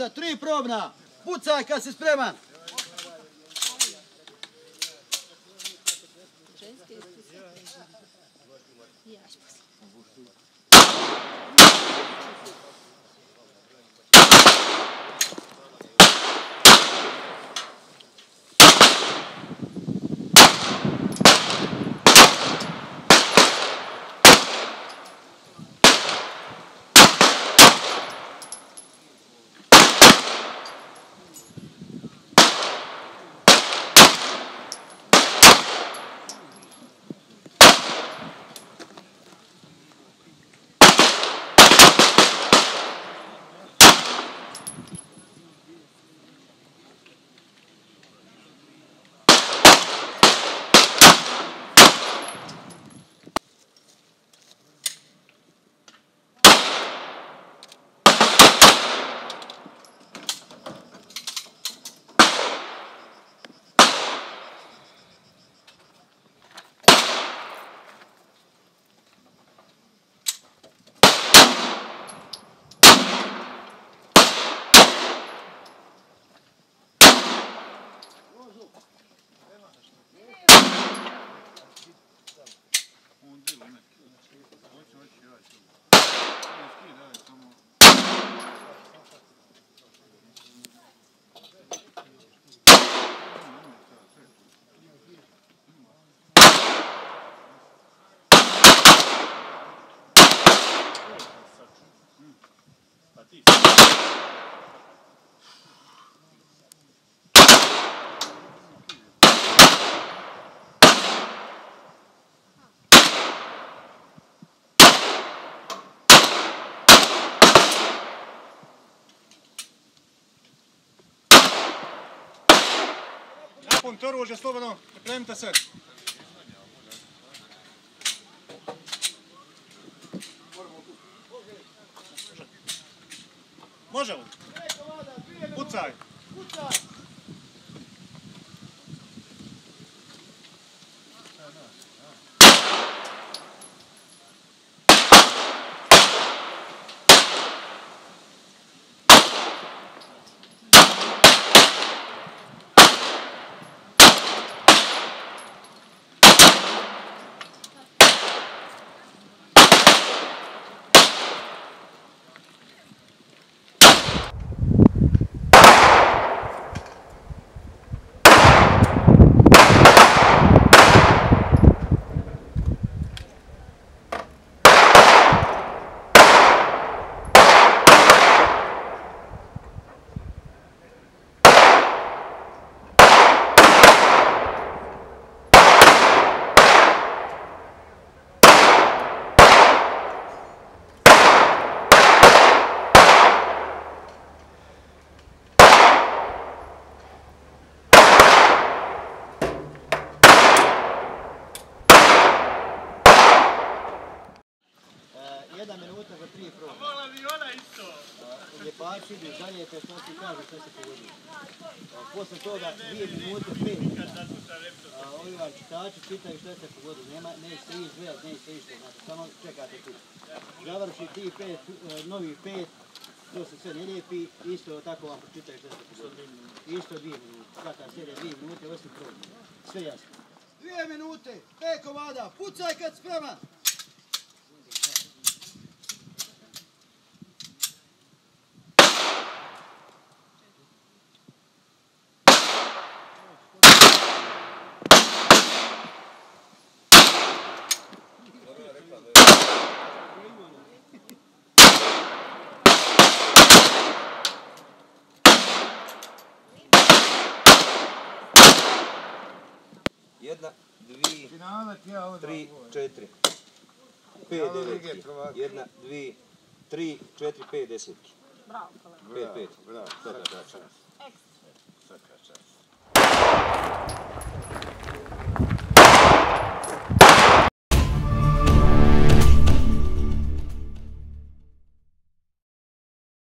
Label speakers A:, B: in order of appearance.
A: minuta, 3 probna. Pucaj kad si spreman.
B: Punkt oružja, slobodno, pripremite se. Može li? Pucaj.
A: Jedna minuta za 3 probe.
B: A vola mi ona isto.
A: Ljepači idu zalijepe što ti kažu što se pogodi. Posle toga 2 minute 5. Ovi vam čitači čitaju što se pogodi. Neće se izgledat, neće se isto. Znači, samo čekate tu. Završi ti 5, novi 5. To se sve ne lijepi. Isto tako vam čitaju što se pogodi. Isto 2 minute. Svaka serija 2 minute, osim probe. Sve jasno. 2 minute, 5 komada. Pucaj kad spreman.
C: Jedna, dvi, 3, 4, 5 devetki. 1, 2, 3, 4, 5 desetki.
D: Bravo, kolega.
C: 5, 5.
B: Bravo,
C: Svaka čast.
D: Ekstra.
B: svaka čast.